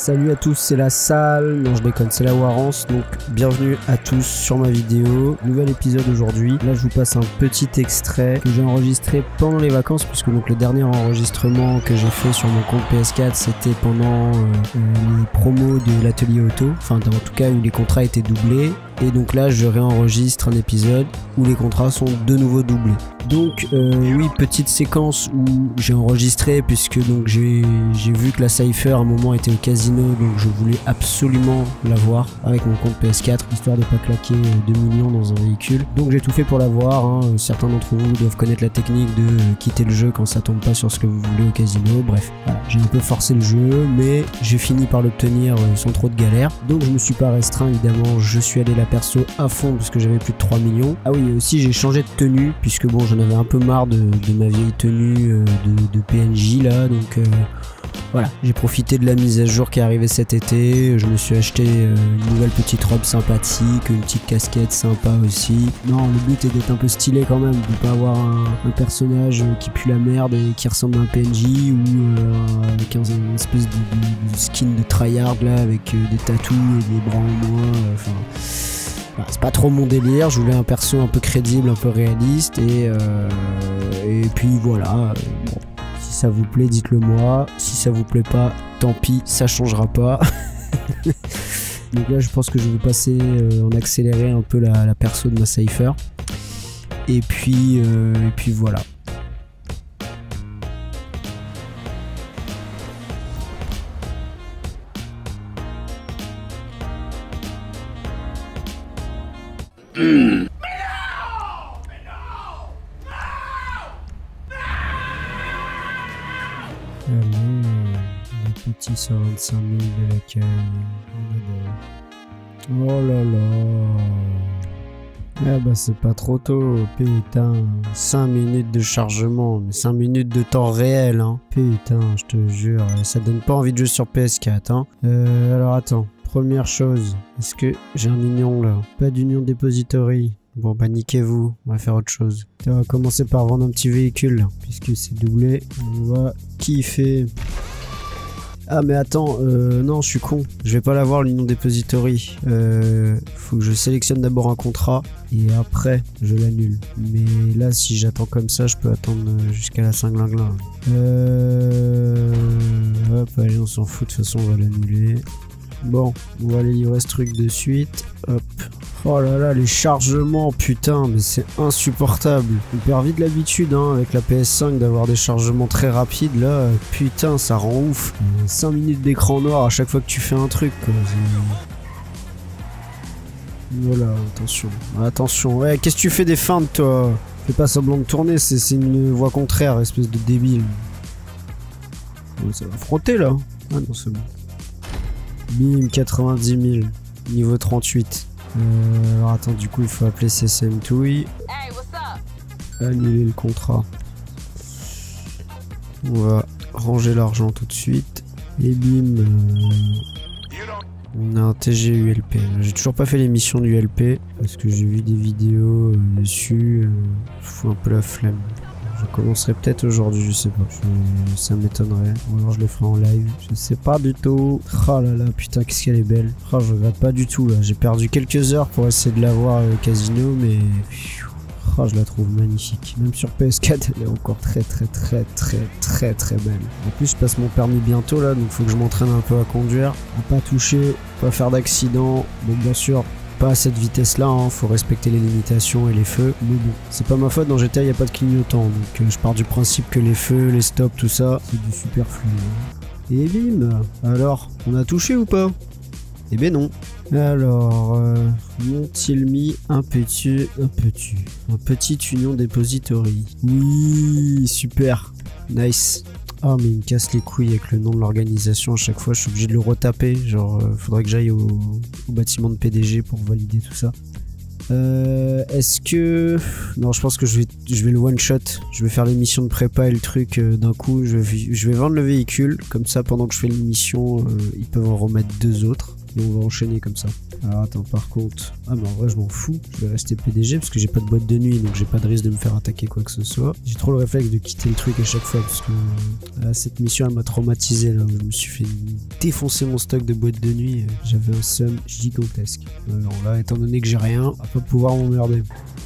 Salut à tous, c'est la salle, non je déconne, c'est la Warance, donc bienvenue à tous sur ma vidéo, nouvel épisode aujourd'hui. Là je vous passe un petit extrait que j'ai enregistré pendant les vacances, puisque donc le dernier enregistrement que j'ai fait sur mon compte PS4 c'était pendant les promos de l'atelier auto, enfin en tout cas où les contrats étaient doublés. Et donc là je réenregistre un épisode où les contrats sont de nouveau doublés. Donc oui, petite séquence où j'ai enregistré, puisque donc j'ai vu que la Cypher à un moment était au casino, donc je voulais absolument la voir avec mon compte PS4 histoire de pas claquer 2 millions dans un véhicule. Donc j'ai tout fait pour la voir, hein. Certains d'entre vous doivent connaître la technique de quitter le jeu quand ça tombe pas sur ce que vous voulez au casino. Bref, voilà, j'ai un peu forcé le jeu, mais j'ai fini par l'obtenir sans trop de galère. Donc je me suis pas restreint, évidemment, je suis allé la perso à fond parce que j'avais plus de 3 millions. Ah oui, aussi j'ai changé de tenue, puisque bon, j'en avais un peu marre de ma vieille tenue de PNJ là, donc voilà, j'ai profité de la mise à jour qui est arrivée cet été. Je me suis acheté une nouvelle petite robe sympathique, une petite casquette sympa aussi. Non, le but est d'être un peu stylé quand même, de pas avoir un personnage qui pue la merde et qui ressemble à un PNJ, ou avec une espèce de skin de tryhard là, avec des tatous et des bras en moins, enfin... Voilà, c'est pas trop mon délire, je voulais un perso un peu crédible, un peu réaliste, et puis voilà, bon, si ça vous plaît dites-le moi, si ça vous plaît pas, tant pis, ça changera pas. Donc là je pense que je vais passer en accéléré un peu la perso de ma Cypher, et puis voilà. Le petit 125 000 de la caille. Oh là là. Ah bah c'est pas trop tôt, putain. 5 minutes de chargement, mais 5 minutes de temps réel, hein. Putain, je te jure, ça donne pas envie de jouer sur PS4, hein. Alors attends, première chose, est-ce que j'ai un union là? Pas d'union dépository. Bon bah niquez-vous, on va faire autre chose. On va commencer par vendre un petit véhicule là, puisque c'est doublé. On va kiffer. Ah mais attends, non je suis con, je vais pas l'avoir l'union dépository. Faut que je sélectionne d'abord un contrat et après je l'annule. Mais là si j'attends comme ça, je peux attendre jusqu'à la cinglingla. Hop, allez, on s'en fout, de toute façon on va l'annuler. Bon, on va aller livrer ce truc de suite. Hop. Oh là là, les chargements, putain, mais c'est insupportable. On perd vite l'habitude, hein, avec la PS5 d'avoir des chargements très rapides. Là, putain, ça rend ouf. 5 minutes d'écran noir à chaque fois que tu fais un truc, quoi. Voilà, attention. Attention. Ouais, qu'est-ce que tu fais des feintes, toi? Fais pas semblant de tourner, c'est une voie contraire, espèce de débile. Ouais, ça va frotter, là. Ah non, c'est bon. Bim, 90 000. Niveau 38. Alors attends, du coup il faut appeler CSM Touille. Hey, annuler le contrat. On va ranger l'argent tout de suite. Et bim, on a un TG ULP. J'ai toujours pas fait l'émission du ULP parce que j'ai vu des vidéos dessus. Je fous un peu la flemme. Je commencerai peut-être aujourd'hui, je sais pas. Ça m'étonnerait. Ou alors je le ferai en live. Je sais pas du tout. Oh là là, putain, qu'est-ce qu'elle est belle. Oh, je regrette pas du tout là. J'ai perdu quelques heures pour essayer de la voir au casino, mais oh, je la trouve magnifique. Même sur PS4, elle est encore très belle. En plus, je passe mon permis bientôt là, donc faut que je m'entraîne un peu à conduire, à pas toucher, pas faire d'accident. Donc bien sûr, pas à cette vitesse là, hein, faut respecter les limitations et les feux, mais bon, c'est pas ma faute, dans GTA il n'y a pas de clignotant, donc je pars du principe que les feux, les stops, tout ça, c'est du superflu. Et bim, alors, on a touché ou pas? Eh ben non. Alors, m'ont-ils mis un petit union dépository? Oui, super, nice. Ah mais il me casse les couilles avec le nom de l'organisation, à chaque fois je suis obligé de le retaper, genre faudrait que j'aille au bâtiment de PDG pour valider tout ça. Est-ce que... Non, je pense que je vais le one shot, je vais faire l'émission de prépa et le truc d'un coup, je vais vendre le véhicule, comme ça pendant que je fais l'émission, ils peuvent en remettre 2 autres. Et on va enchaîner comme ça. Alors attends, par contre... Ah mais en vrai je m'en fous, je vais rester PDG parce que j'ai pas de boîte de nuit, donc j'ai pas de risque de me faire attaquer quoi que ce soit. J'ai trop le réflexe de quitter le truc à chaque fois parce que là, cette mission elle m'a traumatisé là, je me suis fait défoncer mon stock de boîtes de nuit, j'avais un seum gigantesque. Alors là, étant donné que j'ai rien, on va pas pouvoir m'emmerder.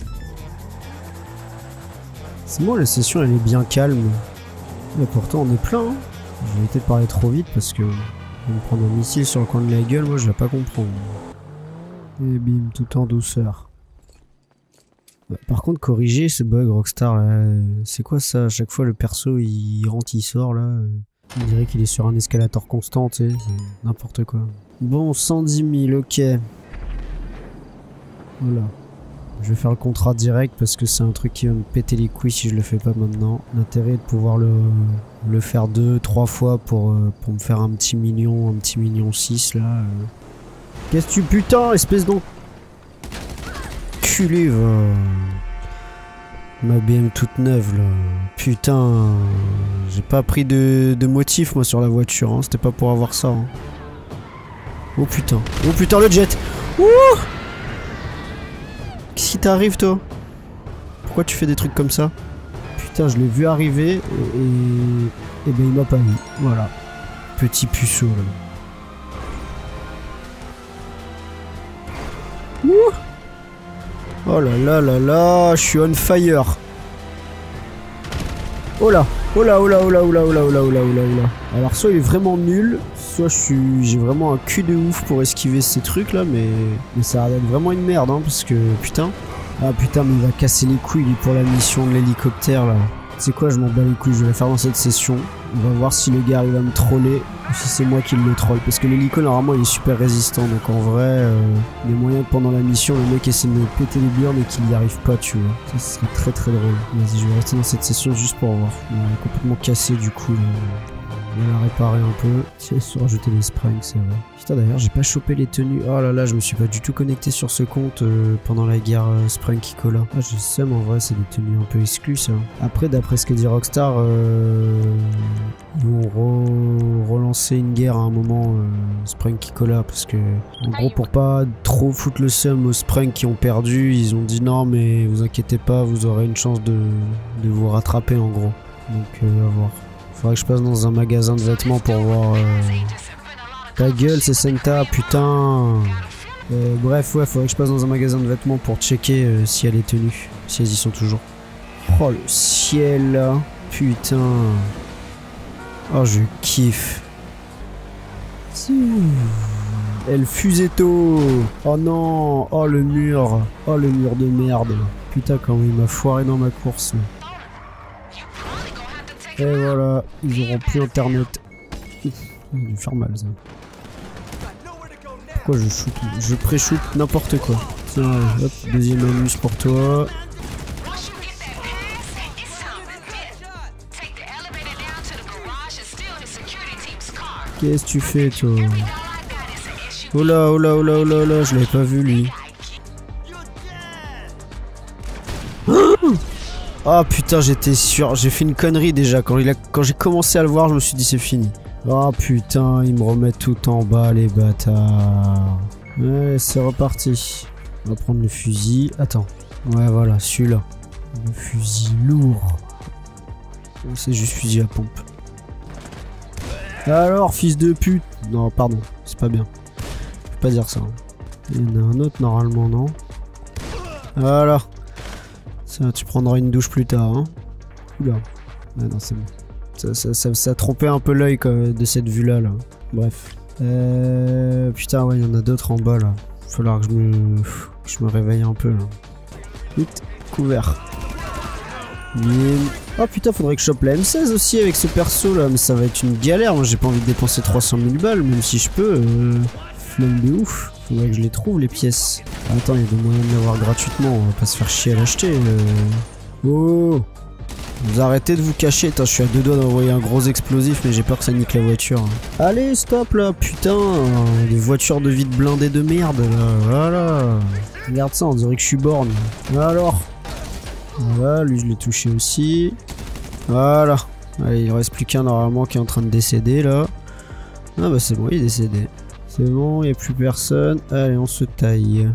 C'est bon, la session elle est bien calme, mais pourtant on est plein, hein. Je vais peut-être parler trop vite parce que je vais me prendre un missile sur le coin de la gueule, moi je vais pas comprendre. Et bim, tout en douceur. Par contre, corriger ce bug Rockstar là, c'est quoi ça? À chaque fois le perso il rentre, il sort là. On dirait qu'il est sur un escalator constant, tu sais, c'est n'importe quoi. Bon, 110 000, ok. Voilà. Je vais faire le contrat direct parce que c'est un truc qui va me péter les couilles si je le fais pas maintenant. L'intérêt est de pouvoir le faire 2-3 fois pour me faire un petit million 6 là. Qu'est-ce que tu putain, espèce d'en... culé, va. Ma BM toute neuve là. Putain, j'ai pas pris de motif moi sur la voiture, hein. C'était pas pour avoir ça. Hein. Oh putain le jet. Ouh, qu'est-ce qui t'arrive toi? Pourquoi tu fais des trucs comme ça? Putain, je l'ai vu arriver et ben il m'a pas vu. Voilà. Petit puceau là. Ouh. Oh là là là là, je suis on fire. Oh là, oh là, oh là, oh là, oh là, oh là, oh là, oh là, oh là, oh là. Alors soit il est vraiment nul, soit j'ai vraiment un cul de ouf pour esquiver ces trucs là, mais ça a l'air vraiment une merde, hein, parce que putain. Ah putain, mais il va casser les couilles lui pour la mission de l'hélicoptère là. C'est quoi, je m'en bats les couilles, je vais la faire dans cette session. On va voir si le gars il va me troller ou si c'est moi qui le troll. Parce que l'hélico normalement il est super résistant, donc en vrai il y a moyen que pendant la mission le mec essaie de me péter les burnes mais qu'il n'y arrive pas, tu vois. Ça serait très très drôle. Vas-y, je vais rester dans cette session juste pour voir. Il est complètement cassé du coup là. On va la réparer un peu. Tiens, il faut rajouter les springs, c'est vrai. Putain, d'ailleurs, j'ai pas chopé les tenues. Oh là là, je me suis pas du tout connecté sur ce compte pendant la guerre Spring Kikola. Ah, j'ai seum en vrai, c'est des tenues un peu exclues, ça. Après, d'après ce que dit Rockstar, ils vont relancer une guerre à un moment, Spring Kikola, parce que, en gros, pour pas trop foutre le seum aux Spring qui ont perdu, ils ont dit non, mais vous inquiétez pas, vous aurez une chance de vous rattraper, en gros. Donc, à voir. Faudrait que je passe dans un magasin de vêtements pour voir... Ta gueule, c'est Senta, putain. Bref, ouais, faudrait que je passe dans un magasin de vêtements pour checker si elle est tenue. Si elles y sont toujours. Oh, le ciel, là. Putain. Oh, je kiffe. El Fusetto. Oh non. Oh, le mur. Oh, le mur de merde. Putain, comment il m'a foiré dans ma course. Et voilà, ils auront plus internet. Ça va lui faire mal ça. Pourquoi je shoot? Je pré-shoot n'importe quoi. Tiens, allez, hop, deuxième anus pour toi. Qu'est-ce que tu fais toi? Oh là, oh là, oh là, oh là, oh là, je l'avais pas vu lui. Ah putain, j'étais sûr, j'ai fait une connerie déjà, quand j'ai commencé à le voir je me suis dit c'est fini. Oh putain, ils me remettent tout en bas les bâtards. Ouais, c'est reparti. On va prendre le fusil, attends. Ouais voilà, celui-là. Le fusil lourd. C'est juste fusil à pompe. Alors fils de pute. Non pardon, c'est pas bien. Je peux pas dire ça. Il y en a un autre normalement, non? Voilà. Ça, tu prendras une douche plus tard, hein. Oula. Ah non, c'est bon. Ça a trompé un peu l'œil de cette vue-là, là. Bref. Putain, ouais, il y en a d'autres en bas, là. Il va falloir que je me réveille un peu, là. Vite, couvert. Bim. Oh putain, faudrait que je chope la M16 aussi avec ce perso, là. Mais ça va être une galère. Moi, j'ai pas envie de dépenser 300 000 balles, même si je peux. Flemme de ouf. Faudrait que je les trouve les pièces. Attends, il y a des moyens de l'avoir gratuitement, on va pas se faire chier à l'acheter. Oh, vous arrêtez de vous cacher, attends, je suis à deux doigts d'envoyer un gros explosif mais j'ai peur que ça nique la voiture. Allez, stop là, putain, des voitures de vide blindées de merde là, voilà. Regarde ça, on dirait que je suis borne. Alors, voilà, lui je l'ai touché aussi. Voilà, allez, il reste plus qu'un normalement qui est en train de décéder là. Ah bah c'est bon, il est décédé. C'est bon, il n'y a plus personne. Allez, on se taille.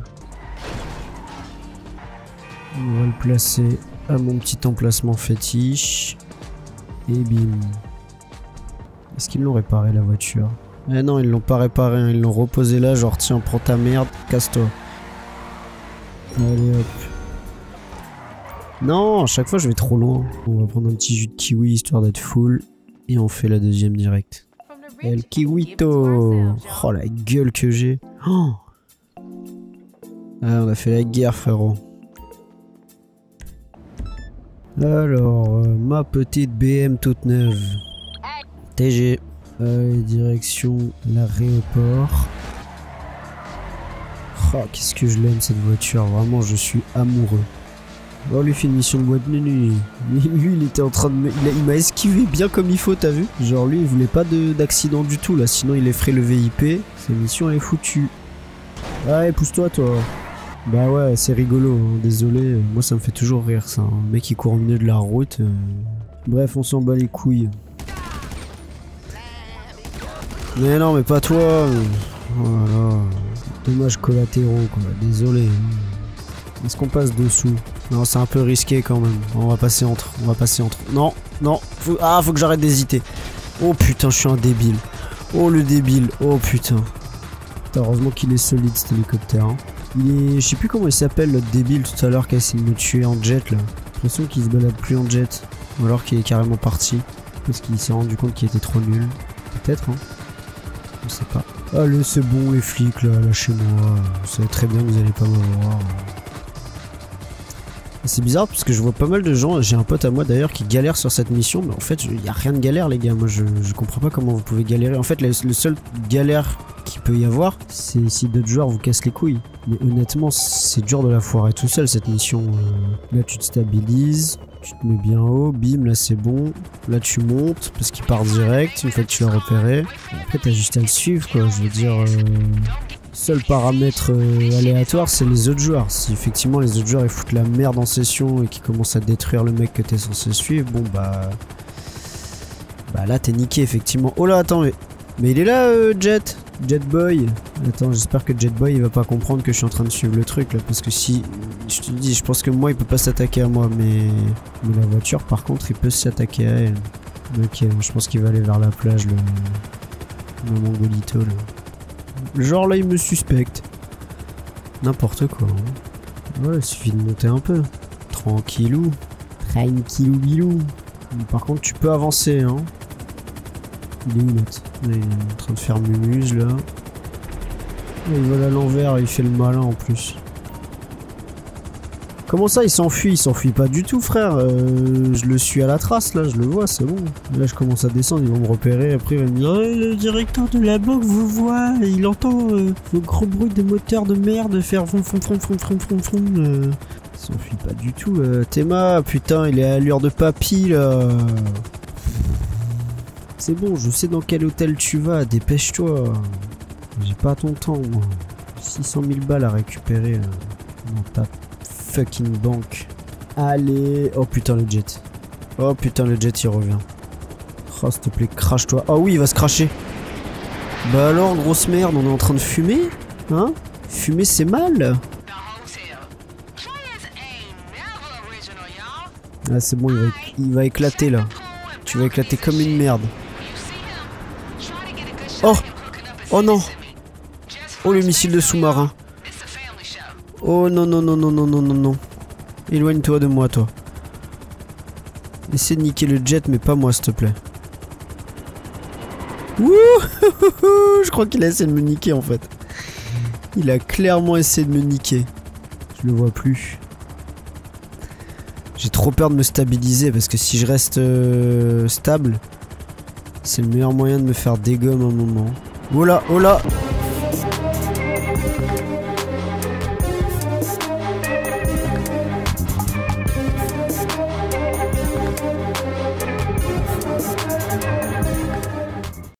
On va le placer à mon petit emplacement fétiche. Et bim. Est-ce qu'ils l'ont réparé la voiture? Eh non, ils l'ont pas réparé, hein. Ils l'ont reposé là, genre tiens, prends ta merde, casse-toi. Allez hop. Non, à chaque fois je vais trop loin. On va prendre un petit jus de kiwi histoire d'être full. Et on fait la deuxième direct. El Kiwito. Oh la gueule que j'ai. Oh. Ah, on a fait la guerre frérot. Alors, ma petite BM toute neuve. TG. Direction l'aéroport. Oh, qu'est-ce que je l'aime cette voiture. Vraiment, je suis amoureux. Oh, lui fait une mission de boîte de nuit. Lui, il était en train de me... Il m'a esquivé bien comme il faut, t'as vu? Genre, lui, il voulait pas d'accident du tout, là. Sinon, il effraie le VIP. Sa mission, elle est foutue. Allez, pousse-toi, toi. Bah ouais, c'est rigolo, hein. Désolé. Moi, ça me fait toujours rire, ça. Un mec qui court au milieu de la route. Bref, on s'en bat les couilles. Mais non, mais pas toi. Voilà. Dommages collatéraux, quoi. Désolé. Est-ce qu'on passe dessous? Non, c'est un peu risqué quand même. On va passer entre. Non, non. Faut que j'arrête d'hésiter. Oh putain, je suis un débile. Oh le débile. Oh putain. Heureusement qu'il est solide cet hélicoptère. Hein. Il est... Je sais plus comment il s'appelle l'autre débile tout à l'heure qui a essayé de me tuer en jet là. J'ai l'impression qu'il se balade plus en jet. Ou alors qu'il est carrément parti. Parce qu'il s'est rendu compte qu'il était trop nul. Peut-être, hein. Je sais pas. Allez, c'est bon les flics là, lâchez-moi. Vous savez très bien que vous allez pas m'avoir. C'est bizarre parce que je vois pas mal de gens, j'ai un pote à moi d'ailleurs qui galère sur cette mission, mais en fait il y a rien de galère les gars, moi je comprends pas comment vous pouvez galérer. En fait le seul galère qu'il peut y avoir, c'est si d'autres joueurs vous cassent les couilles. Mais honnêtement c'est dur de la foirer tout seul cette mission. Là tu te stabilises, tu te mets bien haut, bim là c'est bon. Là tu montes parce qu'il part direct une fois que tu l'as repéré. Après t'as juste à le suivre quoi, je veux dire... Seul paramètre aléatoire c'est les autres joueurs. Si effectivement les autres joueurs ils foutent la merde en session et qu'ils commencent à détruire le mec que t'es censé suivre, bon bah là t'es niqué effectivement. Oh là attends mais il est là Jetboy. Attends j'espère que Jetboy il va pas comprendre que je suis en train de suivre le truc là, parce que si je te dis je pense que moi il peut pas s'attaquer à moi, mais la voiture par contre il peut s'attaquer à elle. Ok, je pense qu'il va aller vers la plage le mongolito là. Genre là il me suspecte. N'importe quoi. Hein. Ouais, il suffit de monter un peu. Tranquillou. Tranquillou bilou. Par contre tu peux avancer hein. Il est où l'autre? Il est en train de faire mumuse là. Il vole à l'envers et il fait le malin en plus. Comment ça il s'enfuit? Il s'enfuit pas du tout frère. Je le suis à la trace là, je le vois, c'est bon. Là je commence à descendre, ils vont me repérer. Après il va me dire le directeur de la banque vous voit, et il entend vos gros bruits de moteurs de merde faire fond. Il s'enfuit pas du tout. Théma, putain il est à allure de papy là. C'est bon, je sais dans quel hôtel tu vas, dépêche-toi. J'ai pas ton temps moi. 600 000 balles à récupérer dans ta fucking banque. Allez. Oh putain le jet. Oh putain le jet il revient. Oh s'il te plaît crache-toi. Oh oui il va se cracher. Bah alors grosse merde, on est en train de fumer. Hein? Fumer c'est mal. Ah c'est bon il va éclater là. Tu vas éclater comme une merde. Oh. Oh non. Oh le missile de sous-marin. Oh non non non non non non non non. Éloigne-toi de moi toi. Essaie de niquer le jet mais pas moi s'il te plaît. Wouh. Je crois qu'il a essayé de me niquer en fait. Il a clairement essayé de me niquer. Je le vois plus. J'ai trop peur de me stabiliser parce que si je reste stable, c'est le meilleur moyen de me faire dégommer un moment. Oh là, oh là.